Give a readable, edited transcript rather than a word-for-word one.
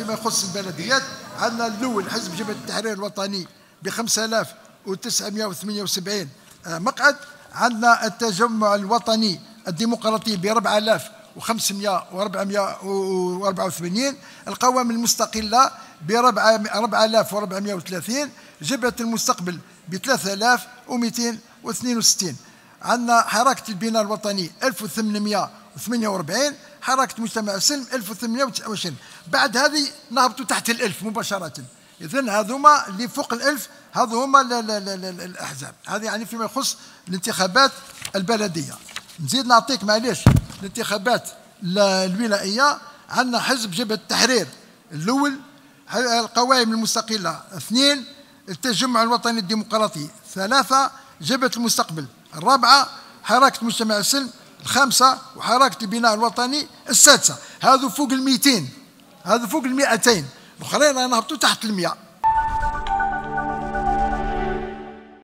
فيما يخص البلديات عندنا الأول حزب جبهة التحرير الوطني ب 5978 مقعد. عندنا التجمع الوطني الديمقراطي ب 4584. القوائم المستقلة ب 4430. جبهة المستقبل ب 3262. عندنا حركة البناء الوطني 1848. حركة مجتمع السلم 1829. بعد هذه نهبطوا تحت ال1000 مباشرة. إذن هذوما اللي فوق ال1000 هذو هما الأحزاب. هذه يعني فيما يخص الانتخابات البلدية. نزيد نعطيك معليش الانتخابات الولائية. عندنا حزب جبهة التحرير الأول، القوائم المستقلة 2، التجمع الوطني الديمقراطي 3، جبهة المستقبل 4، حركة مجتمع السلم 5، وحركة البناء الوطني 6. هذو فوق ال200، هذو فوق ال200. الآخرين رانا نهبطوا تحت ال100.